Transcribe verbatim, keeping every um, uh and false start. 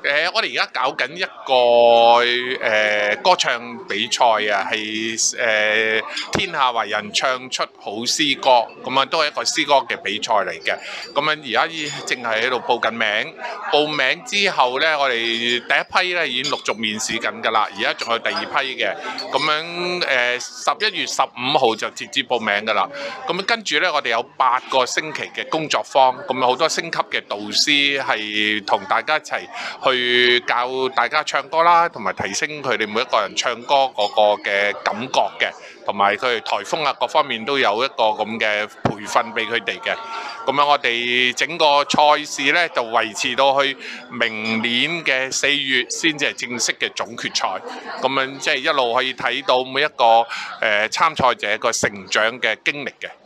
誒，我哋而家搞緊一個誒歌唱比賽啊，係誒天下為人唱出好詩歌，咁啊都係一個詩歌嘅比賽嚟嘅。咁樣而家依正係喺度報緊名，報名之後咧，我哋第一批咧已經陸續面試緊㗎啦，而家仲有第二批嘅。咁樣誒十一月十五號就截止報名㗎啦。咁跟住咧，我哋有八個星期嘅工作坊，咁有好多星級嘅導師係同大家一齊去教大家唱歌啦，同埋提升佢哋每一個人唱歌嗰個嘅感覺嘅，同埋佢哋颱風啊各方面都有一個咁嘅培訓俾佢哋嘅。咁樣我哋整個賽事咧就維持到去明年嘅四月先至係正式嘅總決賽。咁樣即係一路可以睇到每一個誒參賽者個成長嘅經歷嘅。